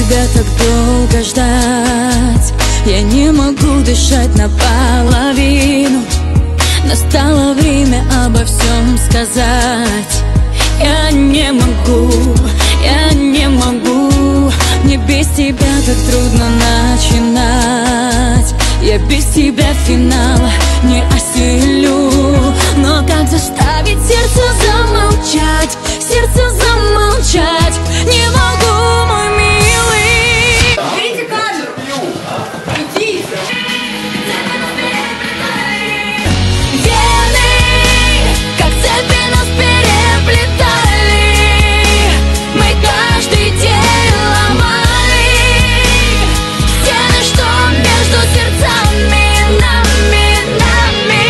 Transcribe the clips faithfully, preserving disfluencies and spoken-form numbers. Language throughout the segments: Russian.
тебя так долго ждать. Я не могу дышать наполовину. Настало время обо всем сказать. Я не могу, я не могу. Мне без тебя так трудно начинать. Я без тебя финала не осилю. Но как заставить сердце замолчать? Сердце замолчать не могу, мой милый. Берите камеру. Иди. Вены, как цепи, нас переплетали. Мы каждый день ломали стены, что между сердцами, нами, нами.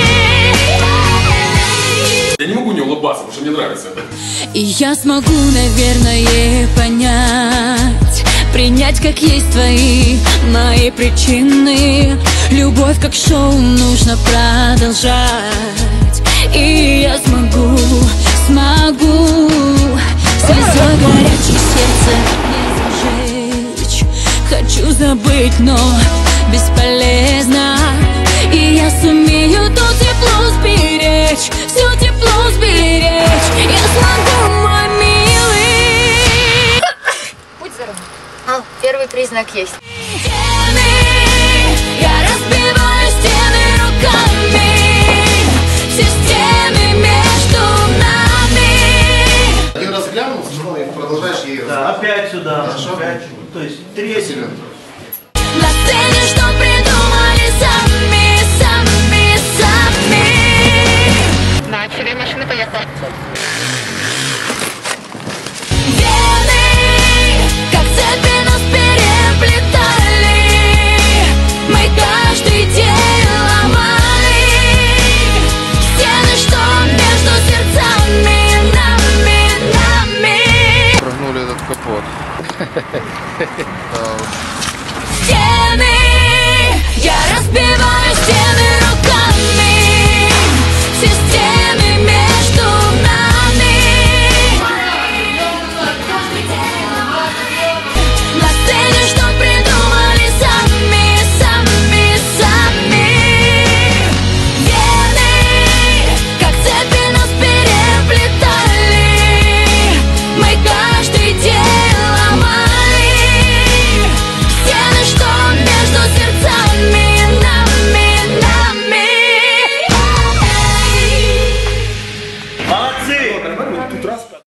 Я не могу не улыбаться, потому что мне нравится это. И я смогу, наверное, понять, принять как есть твои, мои причины. Любовь как шоу нужно продолжать. И я смогу, смогу слезой горячее сердце не зажечь. Хочу забыть, но бесполезно. И я сумею то тепло сберечь, все тепло сберечь. Я смогу, мой милый. Будь здоров. А, первый признак есть. Стены, я разбиваю стены руками. Все стены между нами. Один раз глянул, и продолжаешь ей. Да, опять сюда. Хорошо. Опять. То есть третий. На сцене, что придумали сами, сами, сами. Начали, машина поехала. Вены, как цепи, нас переплетали. Мы каждый день ломали стены, что между сердцами, нами, нами. Прогнули этот капот. Стены, я разбиваю стены руками. Все стены между нами. На сцене, что придумали сами, сами, сами. Вены, как цепи, нас переплетали. Мы каждый день ломали стены, что между сердцами, нами, нами. Молодцы!